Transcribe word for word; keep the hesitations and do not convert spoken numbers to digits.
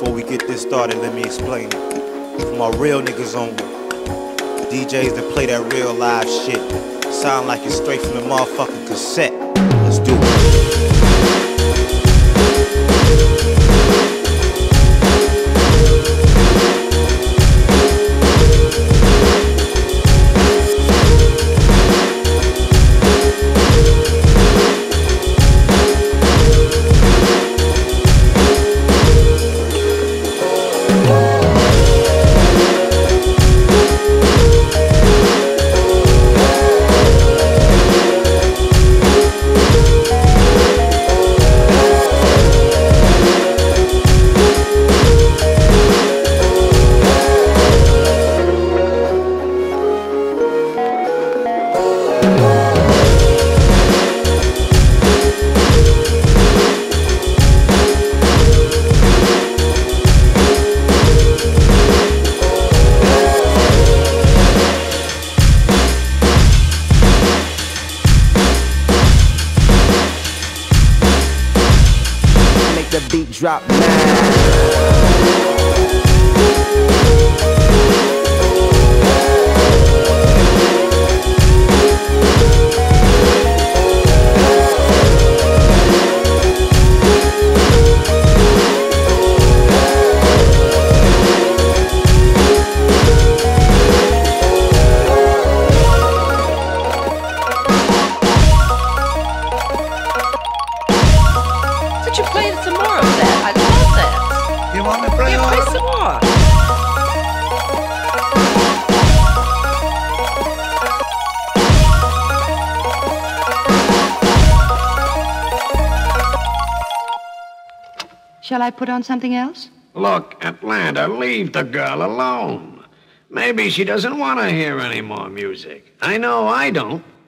Before we get this started, let me explain it. For my real niggas only. D Js that play that real live shit. Sound like it's straight from the motherfucking cassette. Let's do it. The beat drop now. You play some more of that. I love that. You want me to play yeah, all play of it? some more. Shall I put on something else? Look, Atlanta, leave the girl alone. Maybe she doesn't want to hear any more music. I know I don't.